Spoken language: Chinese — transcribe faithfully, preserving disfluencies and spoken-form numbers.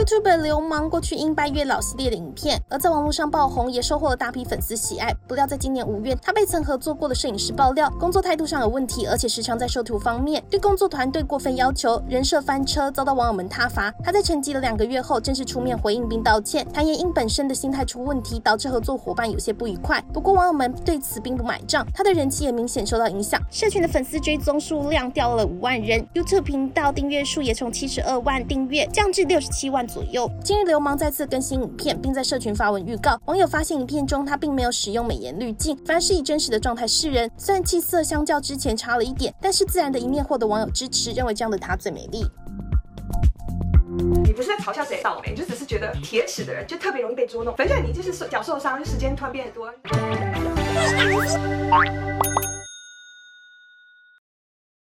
YouTuber 流氓过去因拜月老系列的影片，而在网络上爆红，也收获了大批粉丝喜爱。不料在今年五月，他被曾合作过的摄影师爆料，工作态度上有问题，而且时常在修图方面对工作团队过分要求，人设翻车，遭到网友们挞伐。他在沉寂了两个月后，正式出面回应并道歉，坦言因本身的心态出问题，导致合作伙伴有些不愉快。不过网友们对此并不买账，他的人气也明显受到影响，社群的粉丝追踪数量掉了五万人 ，YouTube 频道订阅数也从七十二万订阅降至六十七万左右。今日流氓再次更新影片，并在社群发文预告，网友发现影片中他并没有使用美颜滤镜，反而是以真实的状态示人。虽然气色相较之前差了一点，但是自然的一面获得网友支持，认为这样的他最美丽。 你不是在嘲笑谁倒霉，你就只是觉得铁齿的人就特别容易被捉弄。反正你就是脚受伤，就时间突然变得多。